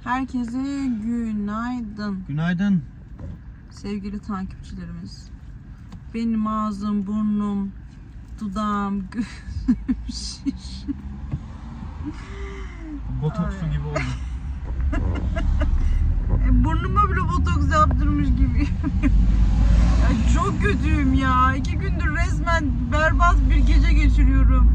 Herkese günaydın. Günaydın. Sevgili takipçilerimiz. Benim ağzım, burnum, dudağım, gözüm şiş. Botoksu gibi oldu. Burnuma bile botoks yaptırmış gibi. Ya çok kötüyüm ya. 2 gündür resmen berbat bir gece geçiriyorum.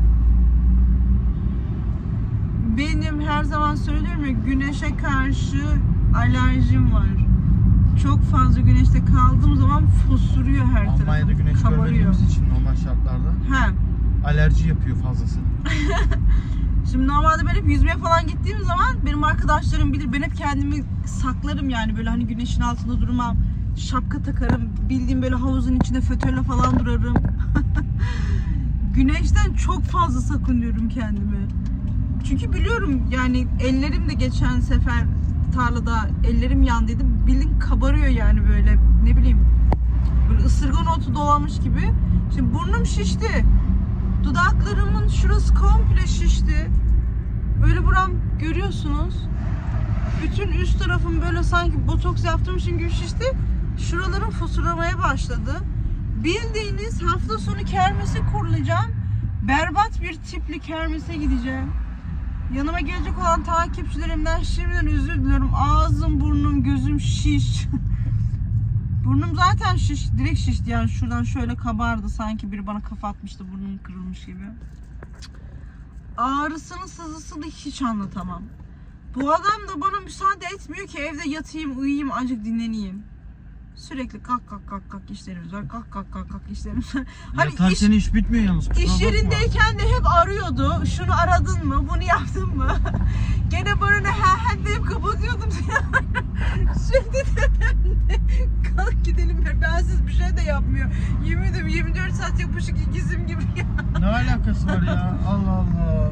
Benim her zaman söylüyorum ya, güneşe karşı alerjim var. Çok fazla güneşte kaldığım zaman fosuruyor her tarafım. Almanya'da güneş görmediğimiz için normal şartlarda alerji yapıyor fazlası. Şimdi normalde ben hep yüzmeye falan gittiğim zaman benim arkadaşlarım bilir, ben hep kendimi saklarım yani, böyle hani güneşin altında durmam, şapka takarım, bildiğim böyle havuzun içinde fötörle falan durarım. Güneşten çok fazla sakınıyorum kendimi. Çünkü biliyorum yani, ellerim de geçen sefer tarlada ellerim yandıydı, bildiğin kabarıyor yani, böyle ne bileyim, böyle ısırgan otu dolamış gibi. Şimdi burnum şişti. Dudaklarımın şurası komple şişti. Böyle buram görüyorsunuz. Bütün üst tarafım böyle sanki botoks yaptırmışım gibi şişti. Şuralarım fosurlamaya başladı. Bildiğiniz hafta sonu kermese kurulacağım. Berbat bir tipli kermese gideceğim. Yanıma gelecek olan takipçilerimden şimdiden özür diliyorum. Ağzım, burnum, gözüm şiş. Burnum zaten şiş, direkt şişti yani, şuradan şöyle kabardı, sanki biri bana kafa atmıştı, burnum kırılmış gibi. Ağrısını, sızısını hiç anlatamam. Bu adam da bana müsaade etmiyor ki evde yatayım, uyuyayım, azıcık dinleneyim. Sürekli kalk kalk kalk kalk işlerimiz var, kalk kalk kalk kalk işlerimiz var. Hani yatarken iş bitmiyor yalnız. İş yerindeyken de hep arıyordu. Şunu aradın mı? Bunu yaptın mı? Gene bana he deyip kapatıyordum. Şimdi de kalk gidelim. Bensiz bir şey de yapmıyor. Yemin ederim 24 saat yapışık ikizim gibi ya. Ne alakası var ya? Allah Allah.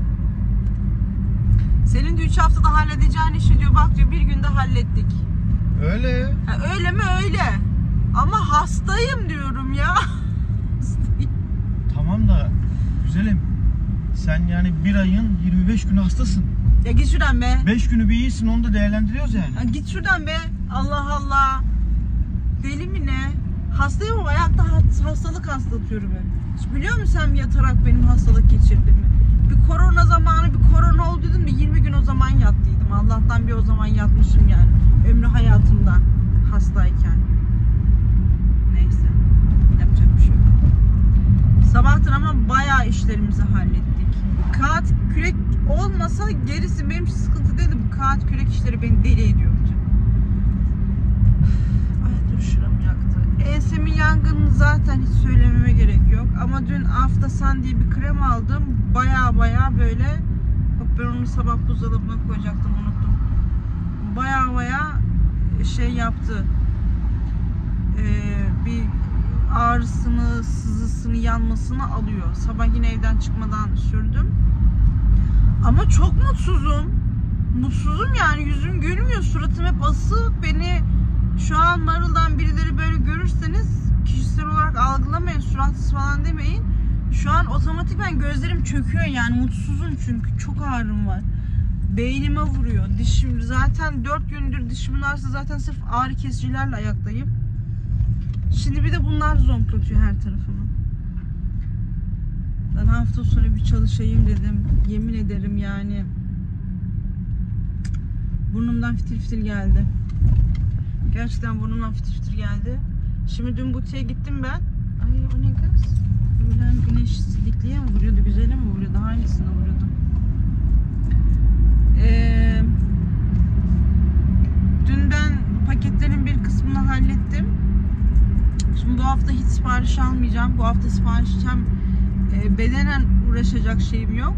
Senin de 3 haftada halledeceğin işi diyor. Bak diyor, bir günde hallettik. Öyle. Ha, öyle mi? Öyle. Ama hastayım diyorum ya. Tamam da güzelim. Sen yani bir ayın 25 günü hastasın. Ya git şuradan be. 5 günü bir iyisin, onu da değerlendiriyoruz yani. Ya git şuradan be. Allah Allah. Deli mi ne? Hastayım ama ayakta hastalık hastatıyorum ben. Hiç biliyor musun sen yatarak benim hastalık geçirdiğimi? Bir korona zamanı, bir korona oldu dedim de 20 gün o zaman yattıydım. Allah'tan bir o zaman yatmışım yani. Ömrü hayatımda hastayken. Neyse. Yapacak bir şey yok. Sabahtır ama bayağı işlerimizi hallettik. Kağıt kürek olmasa gerisi benim için sıkıntı değildi. Bu kağıt kürek işleri beni deli ediyordu. Ay dur, şuram yaktı. Ensemin yangını zaten hiç söylememe gerek yok. Ama dün Aftasan diye bir krem aldım. Bayağı böyle. Bak, ben onu sabah buzdolabına koyacaktım, unuttum. Bayağı şey yaptı. Bir ağrısını, sızısını, yanmasını alıyor. Sabah yine evden çıkmadan sürdüm. Ama çok mutsuzum. Mutsuzum yani, yüzüm gülmüyor, suratım hep asık. Beni şu an Marıl'dan birileri böyle görürseniz kişisel olarak algılamayın, suratsız falan demeyin. Şu an otomatikman gözlerim çöküyor yani, mutsuzum çünkü çok ağrım var. Beynime vuruyor. Dişim zaten 4 gündür dişimin ağrısı, zaten sırf ağrı kesicilerle ayaktayım. Şimdi bir de bunlar zonklatıyor her tarafımı. Ben hafta sonu bir çalışayım dedim. Yemin ederim yani. Burnumdan fitil fitil geldi. Gerçekten burnumdan fitil fitil geldi. Şimdi dün butiğe gittim ben. Ay o ne kız? Böyle güneş sidikliğe mi vuruyordu? Güzele mi vuruyordu? Hangisine vuruyordu? Dün ben paketlerin bir kısmını hallettim. Şimdi bu hafta hiç sipariş almayacağım. Bu hafta sipariş için bedenen uğraşacak şeyim yok.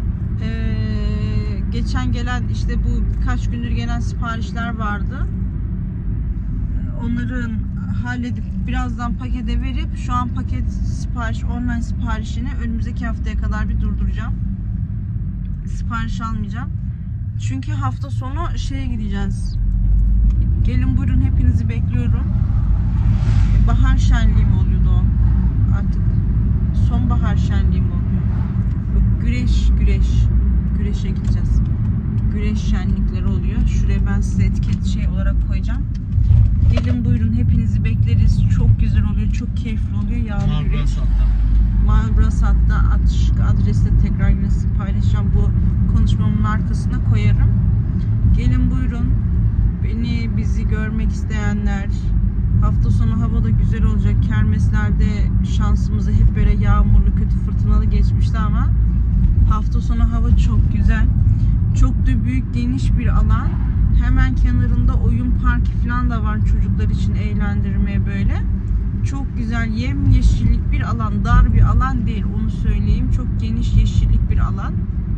Geçen gelen, işte bu birkaç gündür gelen siparişler vardı. Onların halledip birazdan pakete verip, şu an paket sipariş, online siparişini önümüzdeki haftaya kadar bir durduracağım. Sipariş almayacağım. Çünkü hafta sonu şeye gideceğiz. Gelin buyurun, hepinizi bekliyorum. Bahar şenliği mi oluyordu o? Artık sonbahar şenliği mi oluyor? Yok, güreşe gideceğiz. Güreş şenlikleri oluyor. şuraya ben size etiket şey olarak koyacağım. Gelin buyurun, hepinizi bekleriz. Çok güzel oluyor, çok keyifli oluyor. Yağlı güreş. Marbrasat'ta adresi de tekrar yine paylaşacağım. Bu konuşmamın arkasına koyarım. Gelin buyurun. Bizi görmek isteyenler, hafta sonu hava da güzel olacak. Kermeslerde şansımızı hep böyle yağmurlu, kötü, fırtınalı geçmişti ama hafta sonu hava çok güzel. Çok da büyük, geniş bir alan. Hemen kenarında oyun parkı falan da var çocuklar için eğlendirmeye böyle. Çok güzel, yemyeşillik bir alan, dar bir alan değil, onu söyleyeyim. Çok geniş yeşillik bir alan.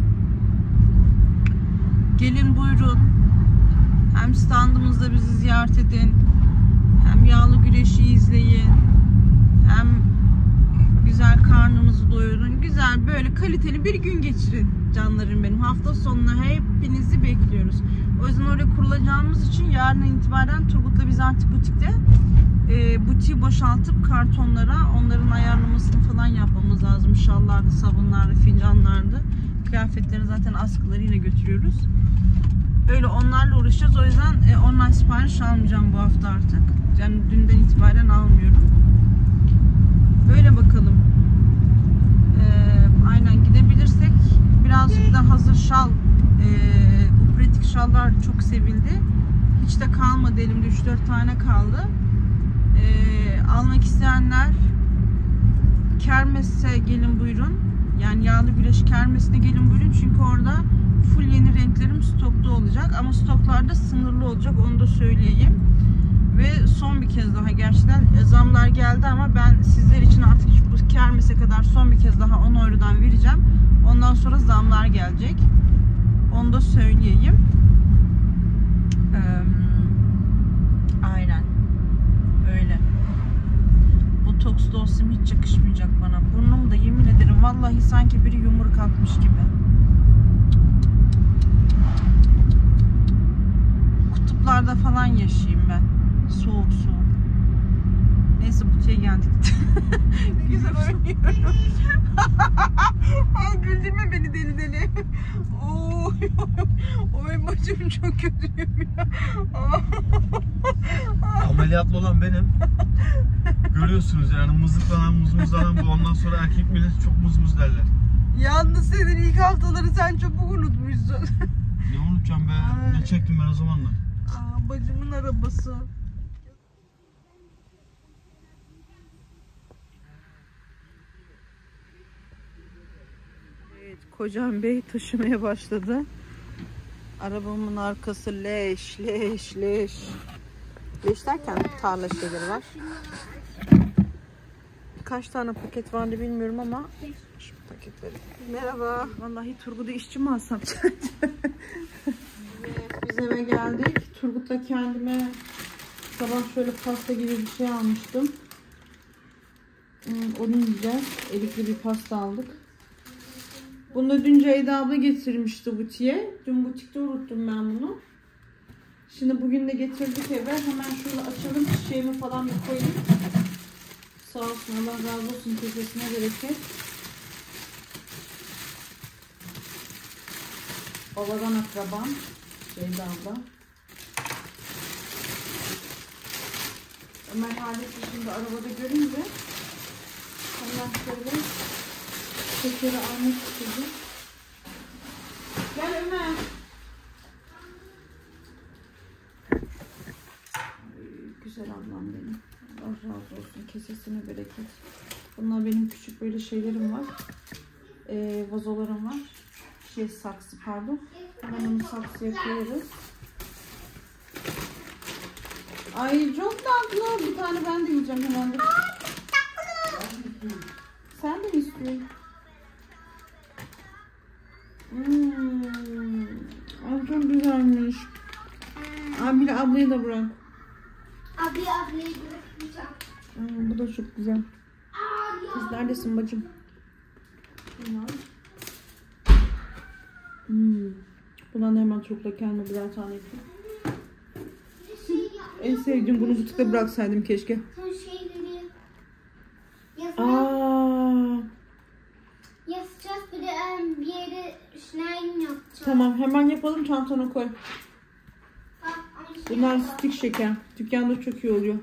Gelin buyurun. Hem standımızda bizi ziyaret edin. Hem yağlı güreşi izleyin. Hem güzel karnınızı doyurun. Güzel böyle kaliteli bir gün geçirin canlarım benim. Hafta sonuna hepinizi bekliyoruz. O yüzden oraya kurulacağımız için yarından itibaren Turgut'la biz artık butikte butiği boşaltıp kartonlara onların ayarlamasını falan yapmamız lazım. Şallardı, sabunlardı, fincanlardı. Kıyafetleri zaten askıları yine götürüyoruz. Öyle onlarla uğraşacağız. O yüzden online sipariş almayacağım bu hafta artık. Yani dünden itibaren almıyorum. Böyle bakalım. Aynen gidebilirsek birazcık da hazır şal, bu pratik şallar çok sevildi. Hiç de kalmadı elimde, 3-4 tane kaldı. Almak isteyenler Kermes'e gelin buyurun. Yani Yağlı Güreş Kermes'ine gelin buyurun. Çünkü orada full yeni renklerim stokta olacak. Ama stoklarda sınırlı olacak, onu da söyleyeyim. Ve son bir kez daha gerçekten zamlar geldi ama ben sizler için artık bu kermese kadar son bir kez daha 10 eurodan vereceğim. Ondan sonra zamlar gelecek. Onu da söyleyeyim. Aynen. Öyle. Botokslu olsam hiç yakışmayacak bana. Burnum da yemin ederim vallahi sanki biri yumruk atmış gibi. Kutuplarda falan yaşayayım ben. Soğuk soğuk. Neyse butiğe geldik. Ne güzel oynuyorum. Güldürme beni deli deli. Oy bacım çok kötüyüm ya. Ameliyatlı olan benim. Görüyorsunuz yani mızıklanan mızmızlanan bu. Ondan sonra erkek milleti çok mızmız derler. Yalnız senin ilk haftaları sen çabuk unutmuşsun. Ne unutacağım be? Ay. Ne çektim ben o zamanlar? Bacımın arabası. Evet, Kocam Bey taşımaya başladı. Arabamın arkası leş leş leş. Leş derken tarla şeyleri var. Kaç tane paket vardı bilmiyorum ama şu paketleri. Merhaba. Vallahi Turgut'u işçi mi alsam? Biz eve geldik. Turgut'la kendime sabah şöyle pasta gibi bir şey almıştım. Onu yiyeceğiz. Erikli bir pasta aldık. Bunu da dün Ceyda abla getirmişti butiğe. Dün butikte unuttum ben bunu. Şimdi bugün de getirdik eve. Hemen şunu açalım. Çiçeğimi falan bir koyayım. Sağ olsun, Allah razı olsun, kesesine bereket. Babadan akrabam Ceyda abla. Ömer Halet'i şimdi arabada görünce hemen şöyle şekeri almak istedim. Gel Ömer. Güzel ablam benim. Allah razı olsun. Kesesine bereket. Bunlar benim küçük böyle şeylerim var. Vazolarım var. Saksı pardon. Hemen onu saksıya koyarız. Ay çok tatlı. Bir tane ben de yiyeceğim hemen de. Sen de mi istiyorsun? Ay çok güzelmiş. Abi ablayı da bırak. Ablayı bırakacağım. Bu da çok güzel. Kız neredesin bacım? Bundan hemen çokla kendime birer tane yapayım. En sevdiğim bunu butikte bıraksaydım keşke. Şeyleri yazacağız, bir de bir yere schneiden yapacağız. Tamam hemen yapalım, çantana koy. Bunlar stik şeker. Dükkanda çok iyi oluyor.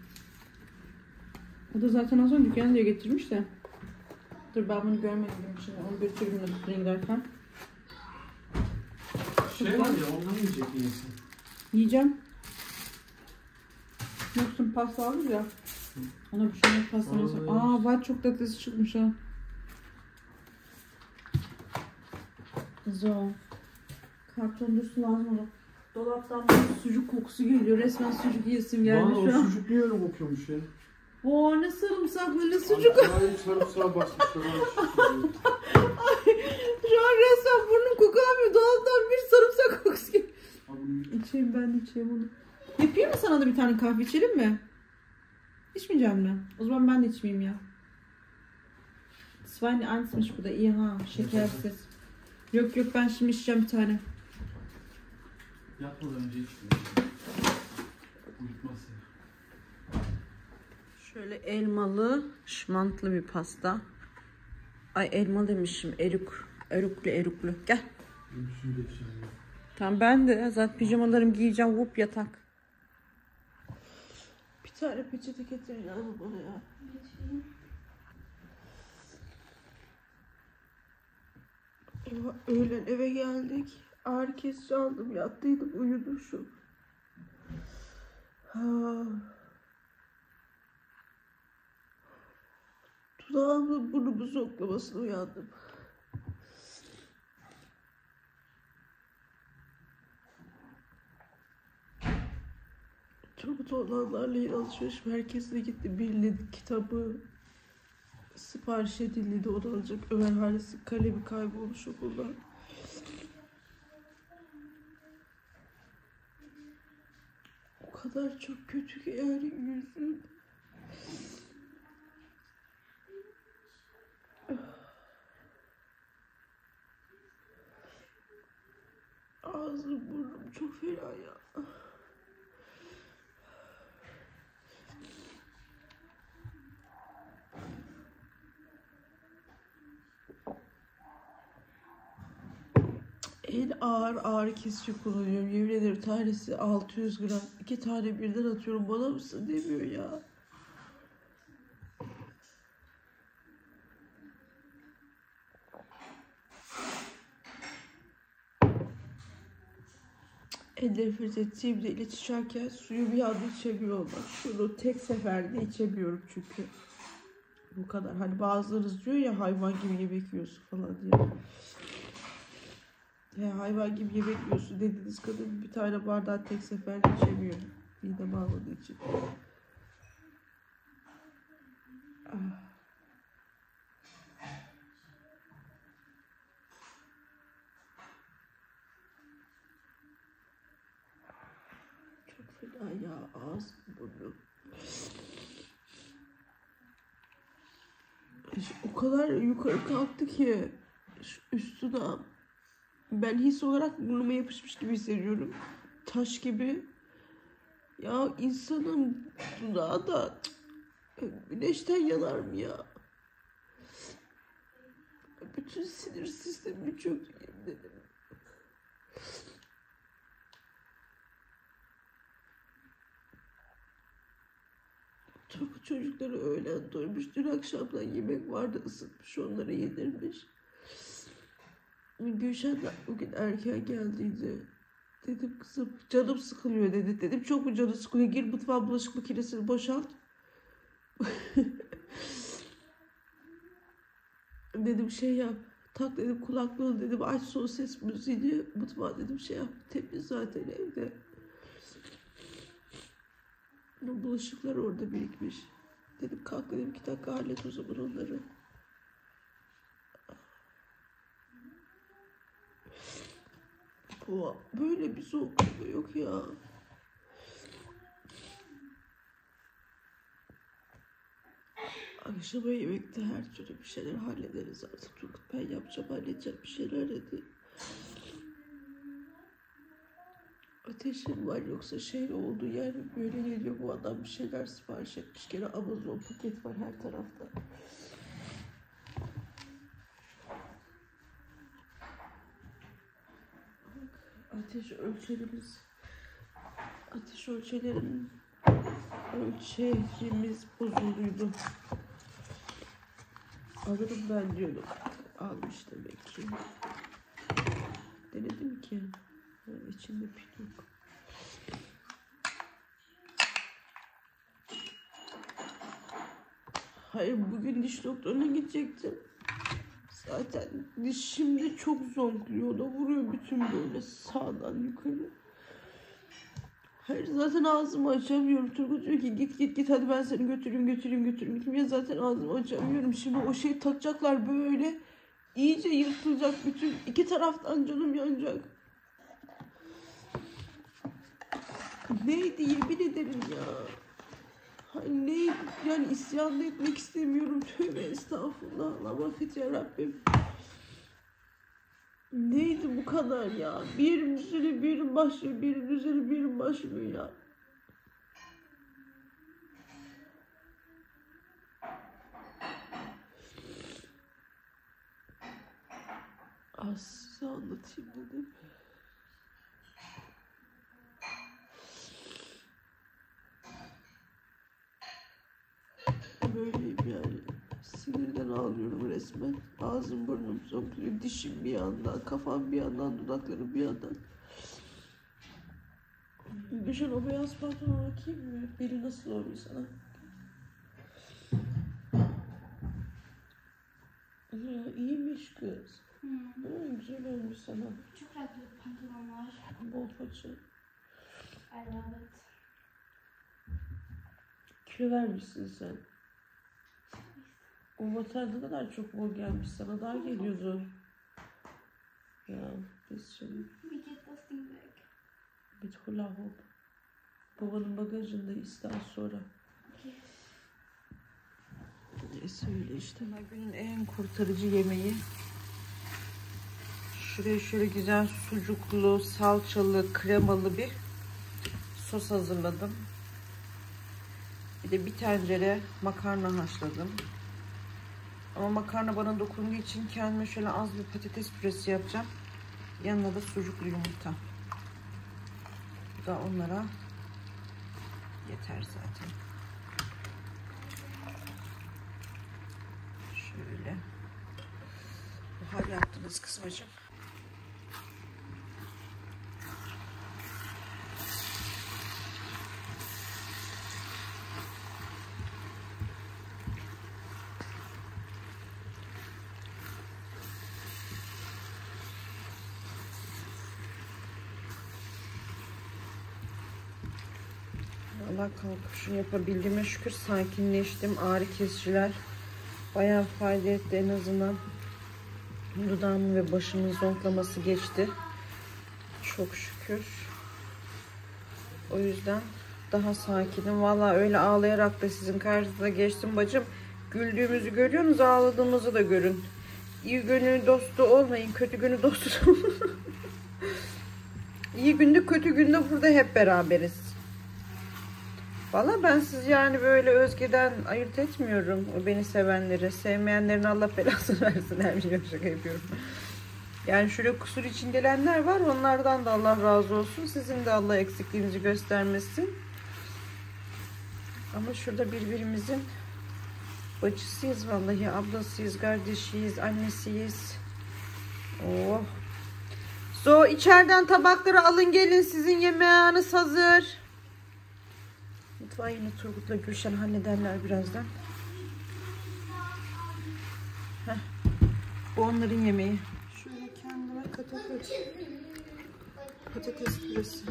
O da zaten az önce dükkana diye getirmiş de. Dur ben bunu görmedim şimdi. Onu götürürüm de giderken. Şey var ya, ondan yiyecek misin? Yiyeceğim. Yoksun pasta alır ya. Ona bir şey pasta mesela. Aa var, çok tatlısı çıkmış ha. Zor. Karton dursun lazım ona. Dolaptan bir sucuk kokusu geliyor. Resmen sucuk yiyesim geldi şu an. O sucuk niye öyle kokuyormuş ya? Oo ne sarımsaklı ne sucuk. Ay sarımsağı basmışlar. Şu an resmen burnum koku almıyor. Dolaptan bir sarımsak kokusu geliyor. İçeyim ben de içeyim onu. Yapayım mı sana da bir tane kahve, içelim mi? İçmeyeceğim mi? O zaman ben de içmeyeyim ya. Zwei Eins bu da iyi ha, şekersiz. Yok yok, ben şimdi içeceğim bir tane. Yatmadan önce içmiyor. Uyutmaz ya. Şöyle elmalı, şmantlı bir pasta. Ay elma demişim, eruklu. Gel. Tamam ben de zaten pijamalarımı giyeceğim, vup yatak. Bir tane peçete getirin bana ya. Öğlen eve geldik. Ağrı kesici aldım, yattıydım, uyudum. Dudağımla burnumu zoklamasına uyandım. Turgut olanlarla yine alışveriş merkezine gitti. Birledik kitabı sipariş edildi. O da alacak. Ömer Haris'in kalemi kaybolmuş okuldan. O kadar çok kötü ki yani yüzüm. Ağzım burnum çok fena ya. En ağır ağrı kesici kullanıyorum. Yemin ederim tanesi 600 gram. 2 tane birden atıyorum. Bana mısın demiyor ya. En nefret ettiğim de içerken suyu bir anda içemiyorum. Şunu tek seferde içemiyorum çünkü. Bu kadar. Hani bazılarınız diyor ya hayvan gibi yemek yiyorsun falan diye. Hayvan gibi yemek yiyorsun dediğiniz kadın bir tane bardağı tek seferde içemiyor. Midem ağrıdığı için. Çok fena ya, ağzım burnum. O kadar yukarı kalktı ki üstüne. Ben his olarak burnuma yapışmış gibi hissediyorum. Taş gibi. Ya insanın dudağı da güneşten yanar mı ya? Bütün sinir sistemimi çöktü yemin ederim. Turgut çocukları öğlen doymuş. Dün akşamdan yemek vardı, ısıtmış, onları yedirmiş. Gülşen de bugün erken geldiydi. Dedim kızım canım sıkılıyor dedi. Dedim çok mu canı sıkılıyor? Gir mutfağa, bulaşık makinesini boşalt. Dedim şey yap. Tak dedim kulaklığını dedim. Aç son ses müziğini. Mutfağa dedim şey yap. Temiz zaten evde. Bulaşıklar orada birikmiş. Dedim kalk dedim 2 dakika hallet o zaman onları. Böyle bir soğukluk yok ya. Akşama yemekte her türlü bir şeyler hallederiz artık. Turgut ben yapacağım, halledeceğim bir şeyler dedi. Ateşim var yoksa şey oldu yani böyle geliyor bu adam bir şeyler sipariş etmiş. Gene Amazon paket var her tarafta. Ateş ölçerimiz Ateş ölçerimiz bozulduydu. Alırım ben diyordum. Almış demek ki. Denedim ki. İçinde pil yok. Hayır, bugün diş doktoruna gidecektim. Zaten dişimde çok zonkluyor. O da vuruyor bütün böyle sağdan yukarı. Hayır, zaten ağzımı açamıyorum. Turgut diyor ki git hadi ben seni götüreyim. Ya zaten ağzımı açamıyorum. Şimdi o şey takacaklar böyle. İyice yırtılacak bütün. İki taraftan canım yanacak. Neydi yemin ederim ya. Hayır, neydi? Yani isyan etmek istemiyorum. Tövbe estağfurullah. Allah affet ya Rabbim. Neydi bu kadar ya? Birim üzeri birim başlıyor. Birim üzeri birim başlıyor ya. Az size anlatayım dedim. Böyleyim yani. Sinirden ağlıyorum resmen. Ağzım burnum zonkluyor. Dişim bir yandan, kafam bir yandan, dudaklarım bir yandan. Düşün, o beyaz pantolonu bakayım mı? Biri nasıl olmuş sana? Ya iyiymiş kız. Güzel olmuş sana. Çok rahat bir pantolon var. Bol paça. I love it. Kilo vermişsin sen. O vatanda kadar çok bol gelmiş sana. Daha geliyordu. Ya biz şimdi We get this thing back. bir hula hop. Babanın bagajında ister sonra. Okay. Neyse öyle işte. Günün en kurtarıcı yemeği. Şuraya şöyle güzel sucuklu, salçalı, kremalı bir sos hazırladım. Bir de bir tencere makarna haşladım. Ama makarna bana dokunduğu için kendime şöyle az bir patates püresi yapacağım. Yanına da sucuklu yumurta. Bu da onlara yeter zaten. Şöyle. Buhar yaptınız kısmacığım. Allah kalkıp şunu yapabildiğime şükür sakinleştim. Ağrı kesiciler bayağı fayda etti, en azından dudağımın ve başımın zonklaması geçti. Çok şükür. O yüzden daha sakinim. Vallahi öyle ağlayarak da sizin karşınıza geçtim bacım. Güldüğümüzü görüyorsunuz, ağladığımızı da görün. İyi gönül dostu olmayın, kötü gönül dostu olun. İyi günde kötü günde burada hep beraberiz. Valla ben siz yani böyle Özge'den ayırt etmiyorum. O beni sevenleri. Sevmeyenlerin Allah belasını versin. Her şey şaka yapıyorum. Yani şöyle kusur içindelenler var. Onlardan da Allah razı olsun. Sizin de Allah eksikliğinizi göstermesin. Ama şurada birbirimizin bacısıyız vallahi. Ablasıyız, kardeşiyiz, annesiyiz. Oh. So içeriden tabakları alın gelin. Sizin yemeğiniz hazır. Mutfağı yine Turgut'la Gülşen hallederler birazdan. Heh. Bu onların yemeği. Şöyle kendime patates püresi.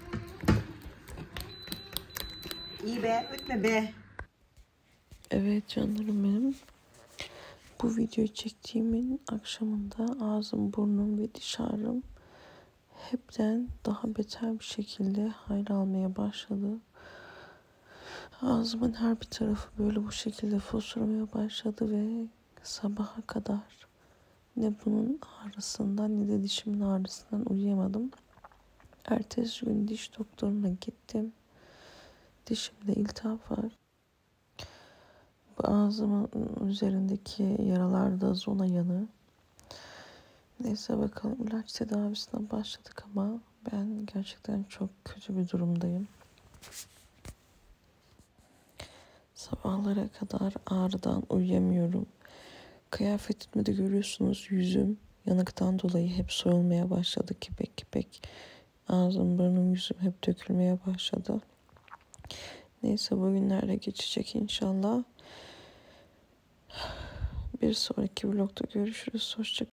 İyi be, ötme be. Evet canlarım benim. Bu videoyu çektiğimin akşamında ağzım, burnum ve diş ağrım hepten daha beter bir şekilde hal almaya başladı. Ağzımın her bir tarafı böyle bu şekilde fosforlamaya başladı ve sabaha kadar ne bunun ağrısından ne de dişimin ağrısından uyuyamadım. Ertesi gün diş doktoruna gittim. Dişimde iltihap var. Bu ağzımın üzerindeki yaralarda zona yanı. Neyse bakalım, ilaç tedavisine başladık ama Ben gerçekten çok kötü bir durumdayım. Sabahlara kadar ağrıdan uyuyamıyorum. Kıyafetimi de görüyorsunuz, yüzüm yanıktan dolayı hep soyulmaya başladı. Kipek kipek ağzım, burnum, yüzüm hep dökülmeye başladı. Neyse, bugünlerde geçecek inşallah. Bir sonraki vlogda görüşürüz. Hoşça kalın.